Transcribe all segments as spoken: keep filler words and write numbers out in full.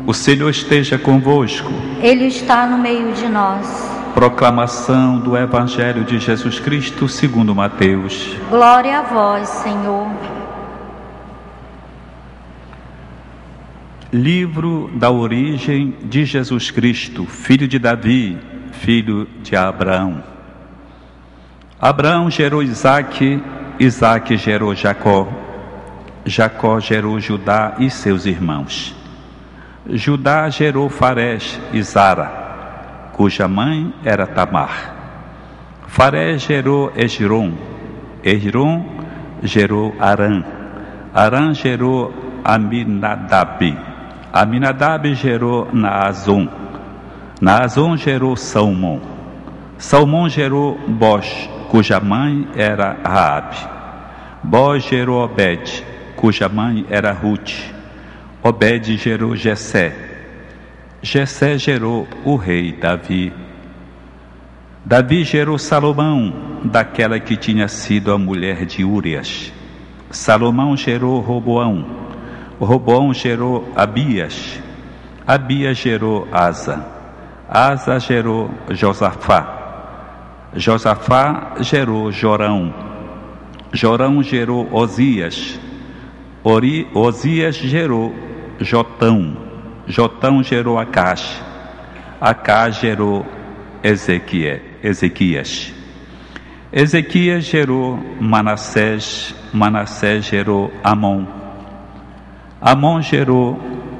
O Senhor esteja convosco. Ele está no meio de nós. Proclamação do Evangelho de Jesus Cristo segundo Mateus. Glória a vós, Senhor. Livro da origem de Jesus Cristo, filho de Davi, filho de Abraão. Abraão gerou Isaque, Isaque gerou Jacó, Jacó gerou Judá e seus irmãos. Judá gerou Farés e Zara, cuja mãe era Tamar. Farés gerou Esrom, Esrom gerou Arã, Arã gerou Aminadab, Aminadab gerou Naazon, Naazon gerou Salmão, Salmão gerou Boz, cuja mãe era Raabe. Boz gerou Obed, cuja mãe era Ruth. Obed gerou Jessé. Jessé gerou o rei Davi. Davi gerou Salomão, daquela que tinha sido a mulher de Úrias. Salomão gerou Roboão. Roboão gerou Abias. Abias gerou Asa. Asa gerou Josafá. Josafá gerou Jorão. Jorão gerou Osias. Ori, Osias gerou Jotão. Jotão gerou Acás. Acás gerou Ezequiel, Ezequias. Ezequias gerou Manassés. Manassés gerou Amon. Amon gerou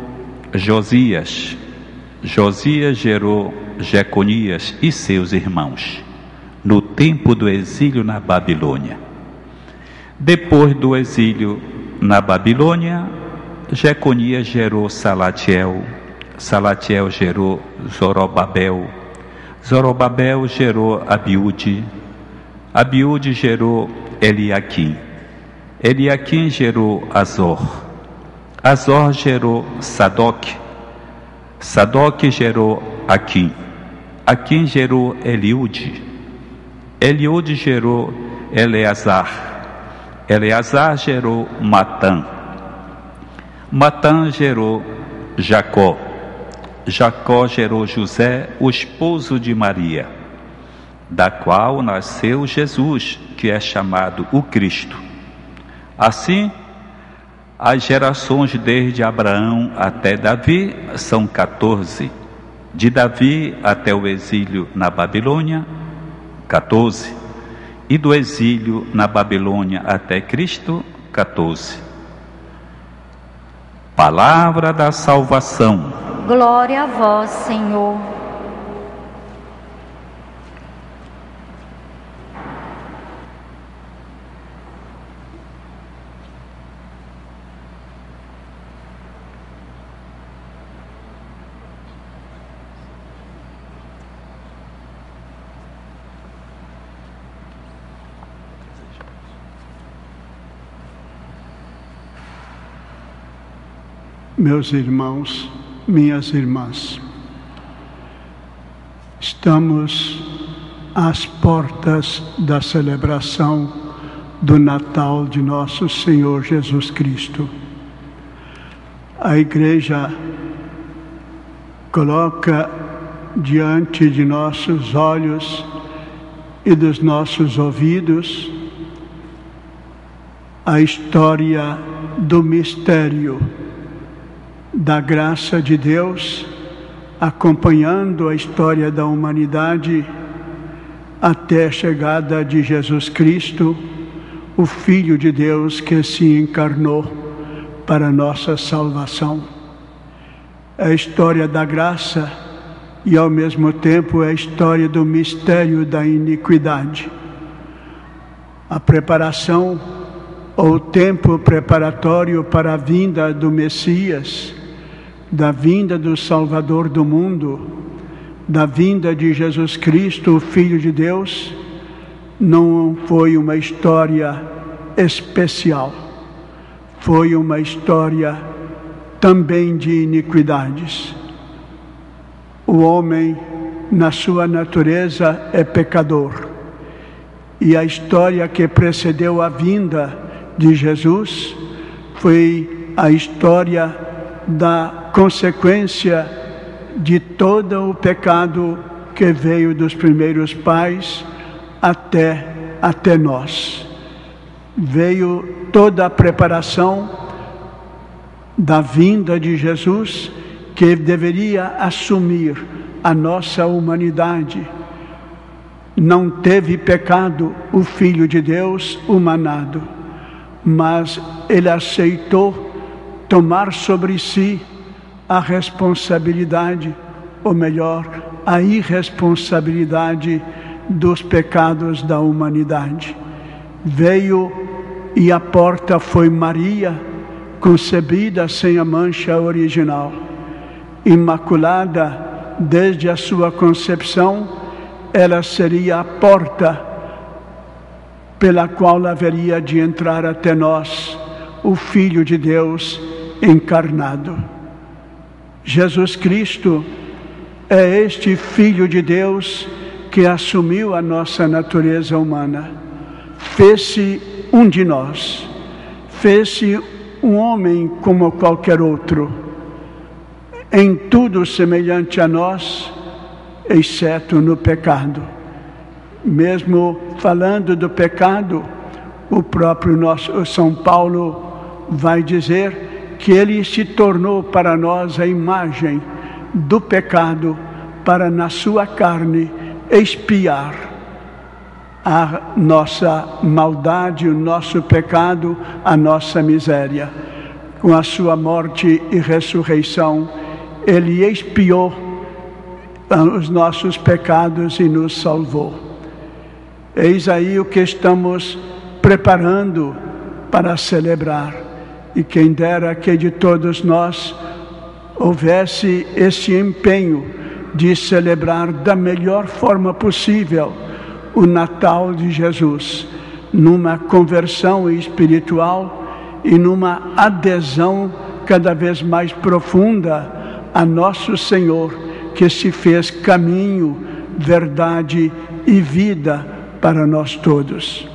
Josias. Josias gerou Jeconias e seus irmãos, no tempo do exílio na Babilônia. Depois do exílio na Babilônia, Jeconias gerou Salatiel. Salatiel gerou Zorobabel. Zorobabel gerou Abiúde. Abiúde gerou Eliaquim. Eliaquim gerou Azor. Azor gerou Sadoc. Sadoc gerou Aquim. Aquim gerou Eliúde. Eliúde gerou Eleazar. Eleazar gerou Matã. Matã gerou Jacó. Jacó gerou José, o esposo de Maria, da qual nasceu Jesus, que é chamado o Cristo. Assim, as gerações desde Abraão até Davi são quatorze. De Davi até o exílio na Babilônia, quatorze. E do exílio na Babilônia até Cristo, quatorze. Palavra da salvação. Glória a vós, Senhor. Meus irmãos, minhas irmãs, estamos às portas da celebração do Natal de nosso Senhor Jesus Cristo. A Igreja coloca diante de nossos olhos e dos nossos ouvidos a história do mistério da graça de Deus, acompanhando a história da humanidade até a chegada de Jesus Cristo, o Filho de Deus que se encarnou para nossa salvação. É a história da graça e ao mesmo tempo é a história do mistério da iniquidade. A preparação ou o tempo preparatório para a vinda do Messias, da vinda do Salvador do mundo, da vinda de Jesus Cristo, o Filho de Deus, não foi uma história especial, foi uma história também de iniquidades. O homem, na sua natureza, é pecador, e a história que precedeu a vinda de Jesus foi a história da consequência de todo o pecado que veio dos primeiros pais até, até nós. Veio toda a preparação da vinda de Jesus, que deveria assumir a nossa humanidade. Não teve pecado o Filho de Deus humanado, mas ele aceitou tomar sobre si a responsabilidade, ou melhor, a irresponsabilidade dos pecados da humanidade. Veio e a porta foi Maria, concebida sem a mancha original, imaculada desde a sua concepção. Ela seria a porta pela qual haveria de entrar até nós o Filho de Deus encarnado. Jesus Cristo é este Filho de Deus que assumiu a nossa natureza humana, fez-se um de nós, fez-se um homem como qualquer outro, em tudo semelhante a nós, exceto no pecado. Mesmo falando do pecado, o próprio nosso São Paulo vai dizer que ele se tornou para nós a imagem do pecado, para na sua carne expiar a nossa maldade, o nosso pecado, a nossa miséria. Com a sua morte e ressurreição, ele expiou os nossos pecados e nos salvou. Eis aí o que estamos preparando para celebrar. E quem dera que de todos nós houvesse esse empenho de celebrar da melhor forma possível o Natal de Jesus, numa conversão espiritual e numa adesão cada vez mais profunda a nosso Senhor, que se fez caminho, verdade e vida para nós todos.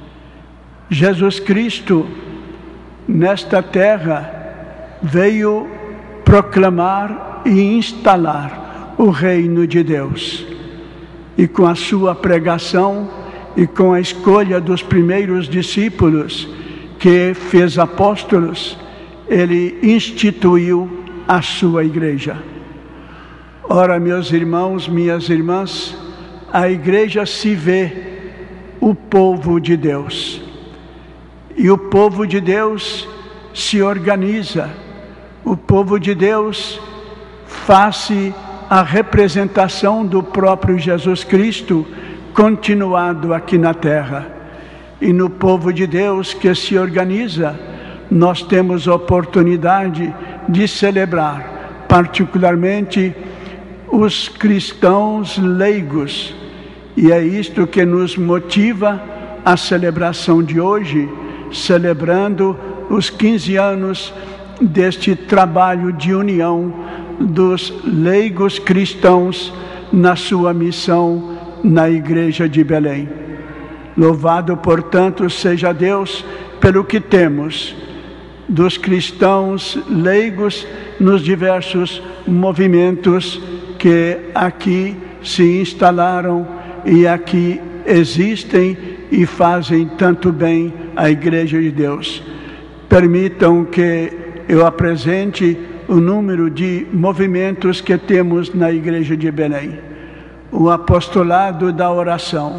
Jesus Cristo, nesta terra, veio proclamar e instalar o reino de Deus. E com a sua pregação e com a escolha dos primeiros discípulos, que fez apóstolos, ele instituiu a sua igreja. Ora, meus irmãos, minhas irmãs, a igreja se vê o povo de Deus. E o povo de Deus se organiza. O povo de Deus faz-se a representação do próprio Jesus Cristo continuado aqui na terra. E no povo de Deus que se organiza, nós temos oportunidade de celebrar, particularmente os cristãos leigos. E é isto que nos motiva a celebração de hoje, celebrando os quinze anos deste trabalho de união dos leigos cristãos na sua missão na Igreja de Belém. Louvado, portanto, seja Deus pelo que temos dos cristãos leigos nos diversos movimentos que aqui se instalaram e aqui existem e fazem tanto bem à Igreja de Deus. Permitam que eu apresente o número de movimentos que temos na Igreja de Belém. O apostolado da oração,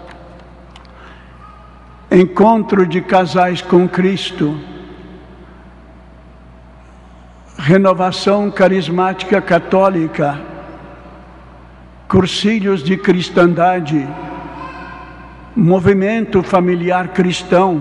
encontro de casais com Cristo, renovação carismática católica, cursilhos de cristandade, movimento familiar cristão,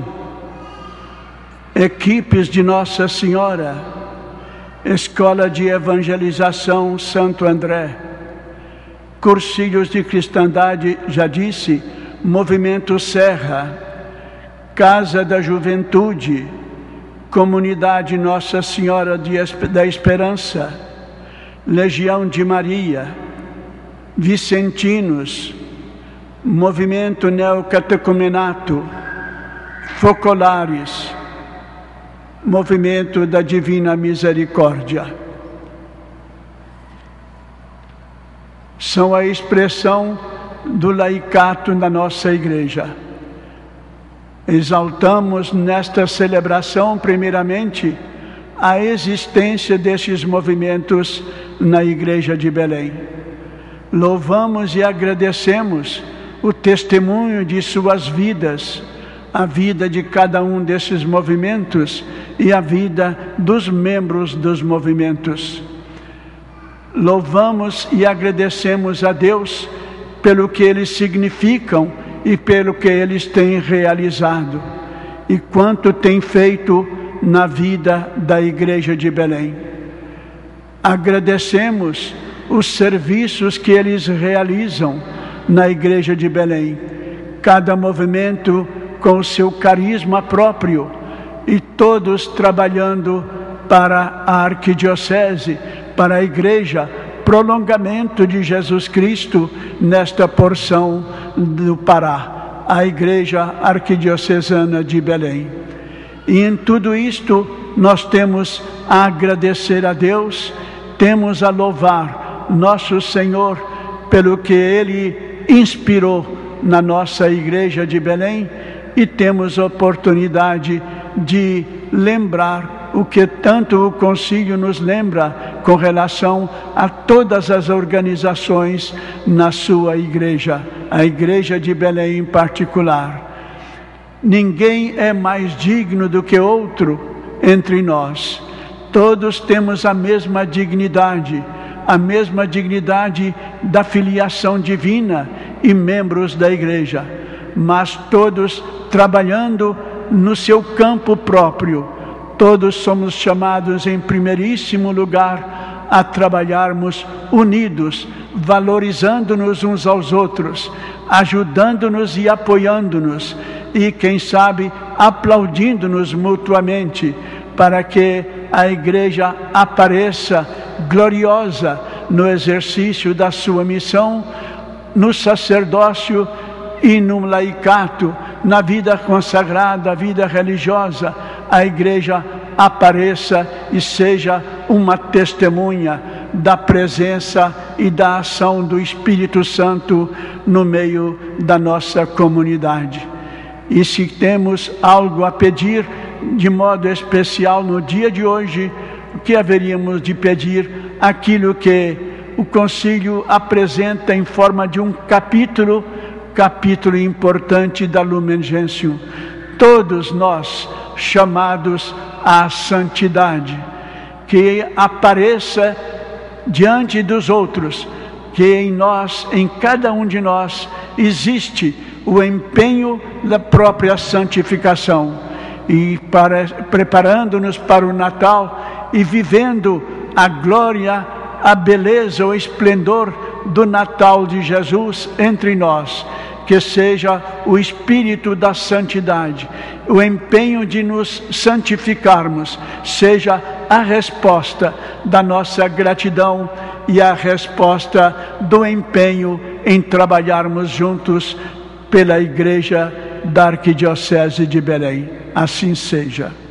equipes de Nossa Senhora, escola de evangelização Santo André, cursilhos de cristandade, já disse, movimento Serra, Casa da Juventude, Comunidade Nossa Senhora de, da Esperança, Legião de Maria, Vicentinos, Movimento Neocatecumenato, Focolares, Movimento da Divina Misericórdia. são a expressão do laicato na nossa igreja. Exaltamos nesta celebração, primeiramente, a existência destes movimentos na Igreja de Belém. Louvamos e agradecemos o testemunho de suas vidas, a vida de cada um desses movimentos e a vida dos membros dos movimentos. Louvamos e agradecemos a Deus pelo que eles significam e pelo que eles têm realizado e quanto têm feito na vida da Igreja de Belém. Agradecemos os serviços que eles realizam na Igreja de Belém, cada movimento com o seu carisma próprio e todos trabalhando para a Arquidiocese, para a Igreja, prolongamento de Jesus Cristo nesta porção do Pará, a Igreja Arquidiocesana de Belém. E em tudo isto nós temos a agradecer a Deus, temos a louvar nosso Senhor pelo que Ele inspirou na nossa Igreja de Belém e temos a oportunidade de lembrar o que tanto o Concílio nos lembra com relação a todas as organizações na sua Igreja, a Igreja de Belém em particular. Ninguém é mais digno do que outro entre nós. Todos temos a mesma dignidade, a mesma dignidade da filiação divina e membros da Igreja, mas todos trabalhando no seu campo próprio. Todos somos chamados em primeiríssimo lugar a trabalharmos unidos, valorizando-nos uns aos outros, ajudando-nos e apoiando-nos e, quem sabe, aplaudindo-nos mutuamente para que a Igreja apareça gloriosa no exercício da sua missão, no sacerdócio e no laicato, na vida consagrada, vida religiosa, a Igreja apareça e seja uma testemunha da presença e da ação do Espírito Santo no meio da nossa comunidade. E se temos algo a pedir, de modo especial no dia de hoje, o que haveríamos de pedir? Aquilo que o Concílio apresenta em forma de um capítulo, capítulo importante da Lumen Gentium. Todos nós chamados à santidade, que apareça diante dos outros, que em nós, em cada um de nós, existe o empenho da própria santificação. E para, preparando-nos para o Natal e vivendo a glória, a beleza, o esplendor do Natal de Jesus entre nós, que seja o espírito da santidade, o empenho de nos santificarmos, seja a resposta da nossa gratidão e a resposta do empenho em trabalharmos juntos pela Igreja da Arquidiocese de Belém. Assim seja.